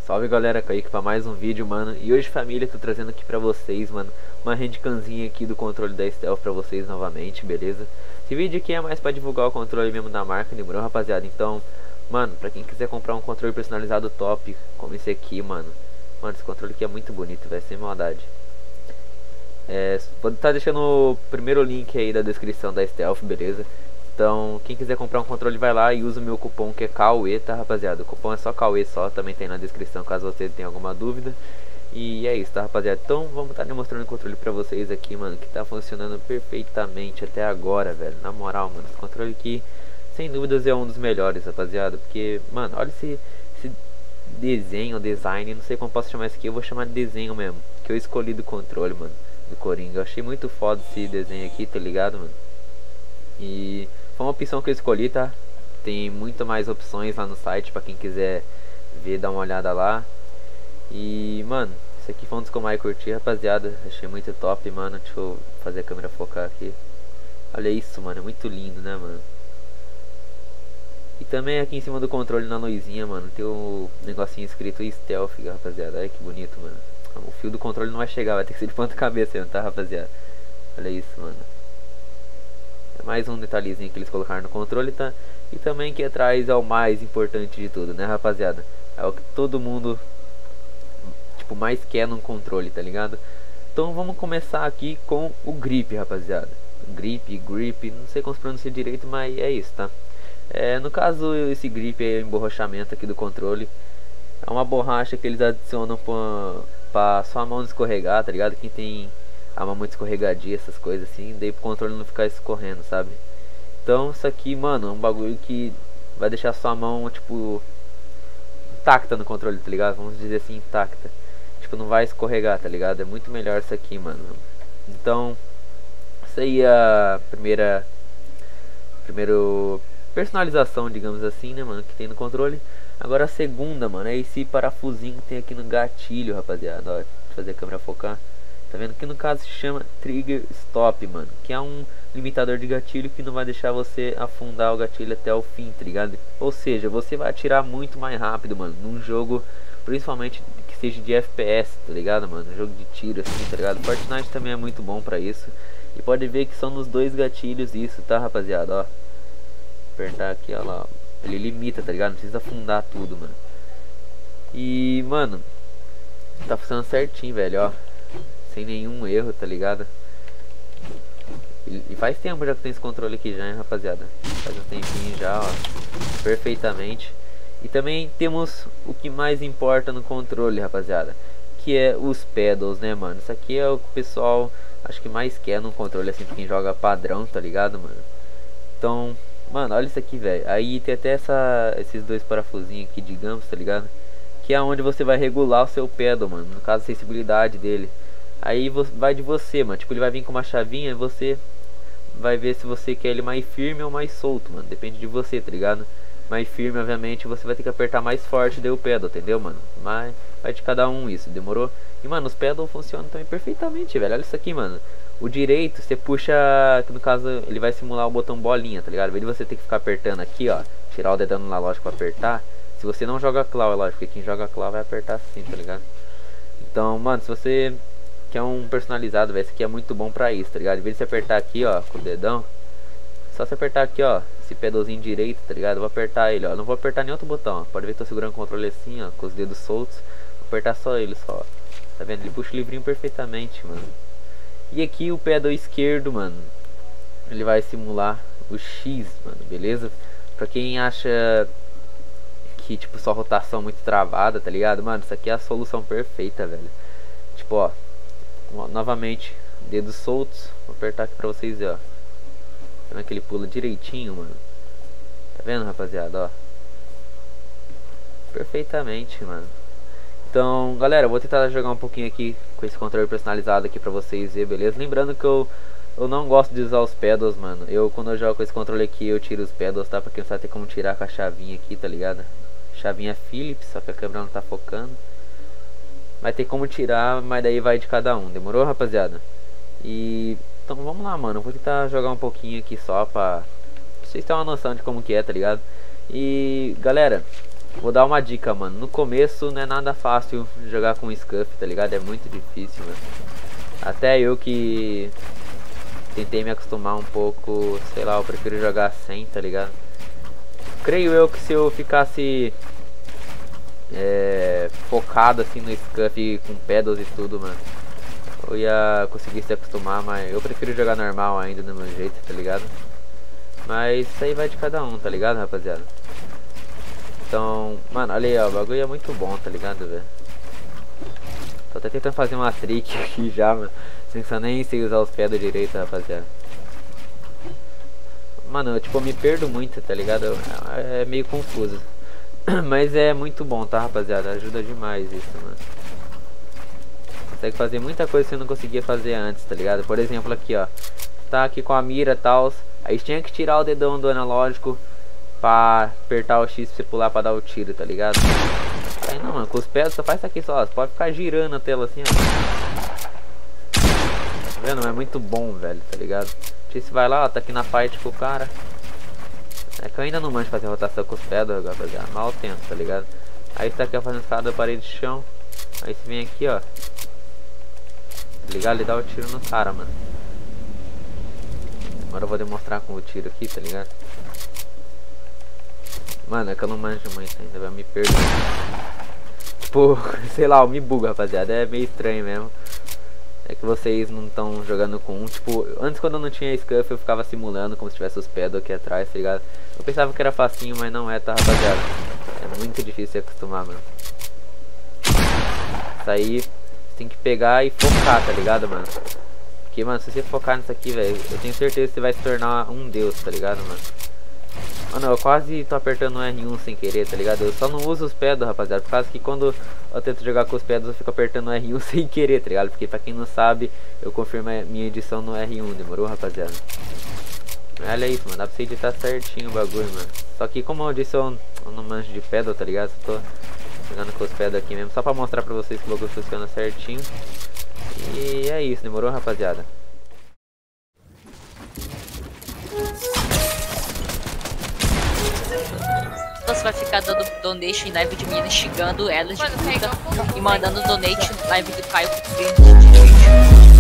Salve galera, Kaique pra mais um vídeo, mano. E hoje, família, tô trazendo aqui pra vocês, mano, uma handcamzinha aqui do controle da Stealth pra vocês novamente, beleza? Esse vídeo aqui é mais pra divulgar o controle mesmo da marca, demorou, rapaziada? Então, mano, pra quem quiser comprar um controle personalizado top, como esse aqui, mano, esse controle aqui é muito bonito, velho, sem maldade. Vou estar deixando o primeiro link aí da descrição da Stealth, beleza? Então, quem quiser comprar um controle, vai lá e usa o meu cupom que é CAUE, tá, rapaziada? O cupom é só CAUE só, também tem na descrição caso você tenha alguma dúvida. E é isso, tá, rapaziada? Então, vamos estar demonstrando o controle pra vocês aqui, mano, que tá funcionando perfeitamente até agora, velho. Na moral, mano, esse controle aqui, sem dúvidas, é um dos melhores, rapaziada. Porque, mano, olha esse desenho, design, não sei como posso chamar isso aqui, eu vou chamar de desenho mesmo, que eu escolhi do controle, mano, do Coringa. Eu achei muito foda esse desenho aqui, tá ligado, mano? E foi uma opção que eu escolhi, tá? Tem muito mais opções lá no site pra quem quiser ver, dar uma olhada lá. E, mano, esse aqui foi um dos que eu mais curti, rapaziada. Achei muito top, mano. Deixa eu fazer a câmera focar aqui. Olha isso, mano, é muito lindo, né, mano? E também aqui em cima do controle, na luzinha, mano, tem o negocinho escrito Stealth, rapaziada. Olha que bonito, mano. O fio do controle não vai chegar, vai ter que ser de ponta cabeça, tá, rapaziada? Olha isso, mano. É mais um detalhezinho que eles colocaram no controle, tá? E também que atrás é o mais importante de tudo, né, rapaziada? É o que todo mundo, tipo, mais quer num controle, tá ligado? Então vamos começar aqui com o grip, rapaziada. Grip, não sei como se pronuncia direito, mas é isso, tá? No caso, esse grip é o emborrachamento aqui do controle. É uma borracha que eles adicionam pra sua mão não escorregar, tá ligado? Quem tem a mão muito escorregadia, essas coisas assim, daí pro controle não ficar escorrendo, sabe? Então isso aqui, mano, é um bagulho que vai deixar sua mão, tipo, intacta no controle, tá ligado? Vamos dizer assim, intacta. Tipo, não vai escorregar, tá ligado? É muito melhor isso aqui, mano. Então, essa aí é a primeira personalização, digamos assim, né, mano, que tem no controle. Agora a segunda, mano, é esse parafusinho que tem aqui no gatilho, rapaziada. Ó, deixa eu fazer a câmera focar. Tá vendo? Que no caso se chama Trigger Stop, mano. Que é um limitador de gatilho que não vai deixar você afundar o gatilho até o fim, tá ligado? Ou seja, você vai atirar muito mais rápido, mano, num jogo, principalmente que seja de FPS, tá ligado, mano? Um jogo de tiro assim, tá ligado? Fortnite também é muito bom pra isso. E pode ver que são nos dois gatilhos isso, tá, rapaziada? Ó, apertar aqui, ó lá. Ele limita, tá ligado? Não precisa afundar tudo, mano. E, mano, tá funcionando certinho, velho, ó. Sem nenhum erro, tá ligado? E faz tempo já que tem esse controle aqui já, hein, rapaziada? Faz um tempinho já, ó. Perfeitamente. E também temos o que mais importa no controle, rapaziada, que é os pedals, né, mano? Isso aqui é o que o pessoal acho que mais quer no controle, assim, pra quem joga padrão, tá ligado, mano? Então, mano, olha isso aqui, velho. Aí tem até esses dois parafusinhos aqui, digamos, tá ligado? Que é onde você vai regular o seu pedal, mano. No caso, a sensibilidade dele. Aí vai de você, mano. Tipo, ele vai vir com uma chavinha e você vai ver se você quer ele mais firme ou mais solto, mano. Depende de você, tá ligado? Mais firme, obviamente, você vai ter que apertar mais forte daí o pedal, entendeu, mano? Mas vai de cada um isso, demorou? E, mano, os pedals funcionam também perfeitamente, velho. Olha isso aqui, mano. O direito, você puxa, que no caso, ele vai simular o botão bolinha, tá ligado? Ao invés de você ter que ficar apertando aqui, ó, tirar o dedão na lógica pra apertar. Se você não joga claw, é lógico, porque quem joga claw vai apertar assim, tá ligado? Então, mano, se você quer um personalizado, velho, esse aqui é muito bom pra isso, tá ligado? Em vez de você apertar aqui, ó, com o dedão, só você apertar aqui, ó, esse pedalzinho direito, tá ligado? Eu vou apertar ele, ó, não vou apertar nenhum outro botão, ó. Pode ver que tô segurando o controle assim, ó, com os dedos soltos. Vou apertar só ele, só, ó. Tá vendo? Ele puxa o livrinho perfeitamente, mano. E aqui o pedal esquerdo, mano, ele vai simular o X, mano, beleza? Pra quem acha que, tipo, só rotação muito travada, tá ligado? Mano, isso aqui é a solução perfeita, velho. Tipo, ó, novamente, dedos soltos. Vou apertar aqui pra vocês verem, ó. Tá vendo que ele pula direitinho, mano? Tá vendo, rapaziada, ó? Perfeitamente, mano. Então, galera, eu vou tentar jogar um pouquinho aqui com esse controle personalizado aqui pra vocês verem, beleza? Lembrando que eu não gosto de usar os pedals, mano. Quando eu jogo com esse controle aqui, eu tiro os pedals, tá? Porque não vai ter como tirar com a chavinha aqui, tá ligado? Chavinha Philips, só que a câmera não tá focando. Vai ter como tirar, mas daí vai de cada um. Demorou, rapaziada? Então vamos lá, mano. Eu vou tentar jogar um pouquinho aqui só pra vocês terem uma noção de como que é, tá ligado? E, galera, Vou dar uma dica, mano. No começo não é nada fácil jogar com Scuff, tá ligado? É muito difícil, mano. Até eu que tentei me acostumar um pouco, sei lá, eu prefiro jogar sem, tá ligado? Creio eu que se eu ficasse focado assim no Scuff com pedals e tudo, mano, eu ia conseguir se acostumar, mas eu prefiro jogar normal ainda do meu jeito, tá ligado? Mas isso aí vai de cada um, tá ligado, rapaziada? Então, mano, olha aí, ó, o bagulho é muito bom, tá ligado, velho? Tô até tentando fazer uma trick aqui já, mano, sem que eu nem sei usar os pedals direito, rapaziada. Mano, eu me perdo muito, tá ligado? É meio confuso. Mas é muito bom, tá, rapaziada? Ajuda demais isso, mano. Consegue fazer muita coisa que você não conseguia fazer antes, tá ligado? Por exemplo, aqui, ó. Tá aqui com a mira e tal. Aí tinha que tirar o dedão do analógico pra apertar o X pra você pular pra dar o tiro, tá ligado? Aí não, mano, com os pés só faz isso aqui só. Você pode ficar girando a tela assim, ó. Tá vendo? É muito bom, velho, tá ligado? Você vai lá, ó, tá aqui na fight com o cara. É que eu ainda não manjo fazer rotação com os pedals, rapaziada. Mal tento, tá ligado? Aí você tá aqui fazendo escada da parede de chão. Aí você vem aqui, ó. Tá ligado? E dá o tiro no cara, mano. Agora eu vou demonstrar com o tiro aqui, tá ligado? Mano, é que eu não manjo muito ainda, vai me perder. Tipo, sei lá, eu me bugo, rapaziada. É meio estranho mesmo. É que vocês não estão jogando com um. Tipo, antes quando eu não tinha Scuff eu ficava simulando como se tivesse os pedals aqui atrás, tá ligado? Eu pensava que era facinho, mas não é, tá, rapaziada? É muito difícil se acostumar, mano. Isso aí tem que pegar e focar, tá ligado, mano? Porque, mano, se você focar nisso aqui, velho, eu tenho certeza que você vai se tornar um deus, tá ligado, mano? Mano, eu quase tô apertando o R1 sem querer, tá ligado? Eu só não uso os pedals, rapaziada, por causa que quando eu tento jogar com os pedals eu fico apertando o R1 sem querer, tá ligado? Porque pra quem não sabe, eu confirmo a minha edição no R1, demorou, rapaziada? Olha isso, mano, dá pra você editar certinho o bagulho, mano. Só que como eu disse, eu não manjo de pedal, tá ligado? Só tô jogando com os pedals aqui mesmo, só pra mostrar pra vocês que o bagulho funciona certinho. E é isso, demorou, rapaziada? Você vai ficar dando donation em live de menina, xingando elas de puta e mandando donate em live do Caio com print de vídeo.